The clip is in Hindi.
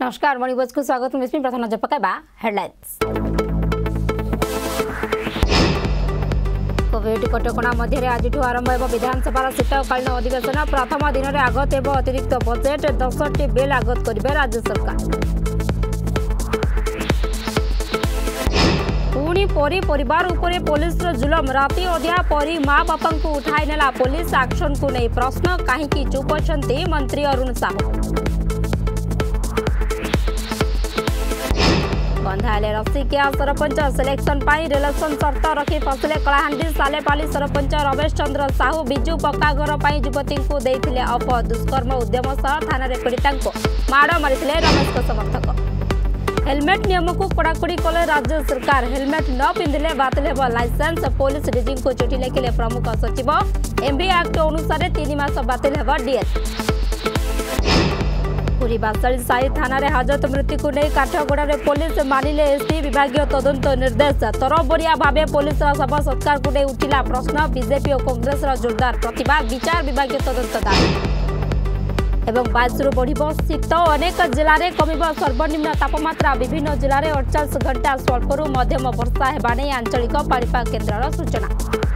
नमस्कार मॉर्निंग बॉस को स्वागत मिस्मी प्रथम नजर पकाइबा हेडलाइंस। कोविड कटकणा मध्य आज आरंभ हो विधानसभा शीतकालीन अधिवेशन प्रथम दिन में आगत हो अतिरिक्त बजेट 10टी बिल आगत करेंगे राज्य सरकार। पुणी परी परिवार उपरे पुलिस जुलम राति अधा परी माँ बापा को उठाई नेला पुलिस एक्शन को नहीं प्रश्न कहीं चुप अच्छे मंत्री अरुण साहू। बंधाइले रसिकिया सरपंच सिलेक्शन रिलेशन शर्त रखी फसिले कलाहांडी सालेपाली सरपंच रमेश चंद्र साहू बिजु पक्काघर युवती को देते अफ दुष्कर्म उद्यम सह थाना पीड़िता माड़ मारी रमेश समर्थक। हेलमेट नियम को कड़ाकड़ी कले राज्य सरकार हेलमेट न पिंधिले बातिल हेब लाइसेंस पुलिस डीजी को चिठी लिखिले प्रमुख सचिव एमबी एक्ट अनुसार 3 मास बातिल हेब डीएस। पुरी बासाली साई थाना रे हाजत मृत्यु को नहीं काठगोड़ा रे पुलिस मानिले एसपी विभागीय तदंत निर्देश तरबरिया भावे पुलिस शव सत्कार को नहीं उठिला प्रश्न बीजेपी और कांग्रेस जोरदार प्रतिवाद विचार विभागीय तदंत दाबी। एवं 22 रु बढ़िबो शीत अनेक जिले में कमिबो सर्वनिम्न तापमात्रा विभिन्न जिले में 48 घंटा स्वल्परू मध्यम वर्षा हेबा नै आंचलिक पाणीपाग केन्द्रर सूचना।